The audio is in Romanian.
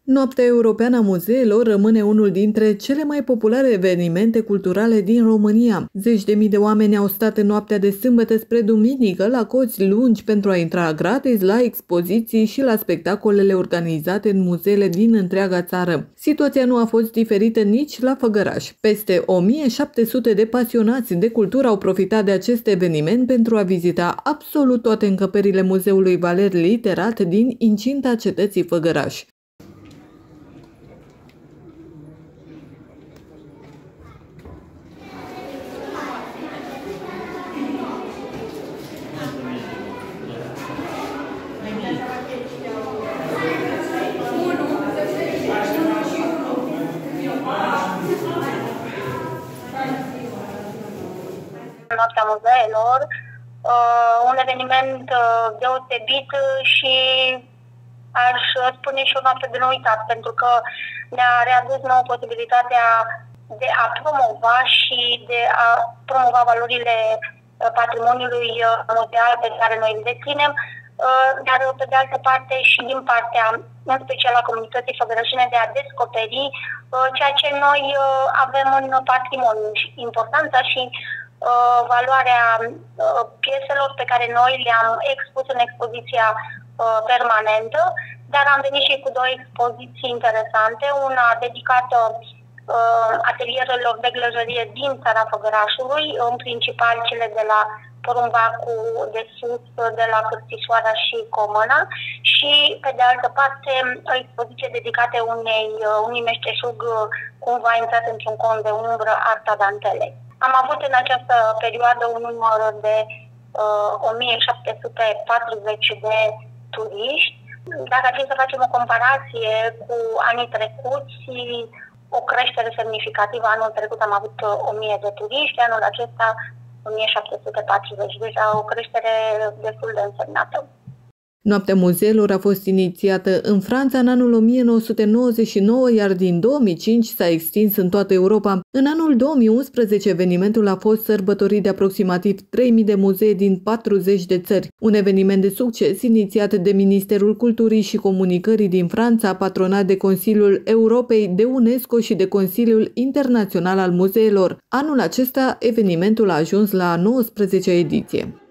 Noaptea Europeană a Muzeelor rămâne unul dintre cele mai populare evenimente culturale din România. Zeci de mii de oameni au stat în noaptea de sâmbătă spre duminică la coți lungi pentru a intra gratis la expoziții și la spectacolele organizate în muzeele din întreaga țară. Situația nu a fost diferită nici la Făgăraș. Peste 1700 de pasionați de cultură au profitat de acest eveniment pentru a vizita absolut toate încăperile Muzeului Valer Literat din incinta cetății Făgăraș. Noaptea Muzeelor, un eveniment deosebit și aș spune și o noapte de neuitat, pentru că ne-a readus nouă posibilitatea de a promova și de a promova valorile patrimoniului muzeal pe care noi îl deținem, dar pe de altă parte și din partea, în special a comunității făgărășene, de a descoperi ceea ce noi avem în patrimoniu, importanța și valoarea pieselor pe care noi le-am expus în expoziția permanentă, dar am venit și cu două expoziții interesante, una dedicată atelierelor de glăjărie din țara Făgărașului, în principal cele de la Porumbacul de sus, de la Cârțișoara și Comăna, și pe de altă parte o expoziție dedicată unui meșteșug cumva intrat într-un cont de umbră, Arta Dantelei. Am avut în această perioadă un număr de 1740 de turiști. Dacă ar fi să facem o comparație cu anii trecuți, o creștere semnificativă. Anul trecut am avut 1000 de turiști, anul acesta 1740, deja o creștere destul de însemnată. Noaptea Muzeelor a fost inițiată în Franța în anul 1999, iar din 2005 s-a extins în toată Europa. În anul 2011, evenimentul a fost sărbătorit de aproximativ 3000 de muzee din 40 de țări. Un eveniment de succes inițiat de Ministerul Culturii și Comunicării din Franța, patronat de Consiliul Europei, de UNESCO și de Consiliul Internațional al Muzeelor. Anul acesta, evenimentul a ajuns la 19-a ediție.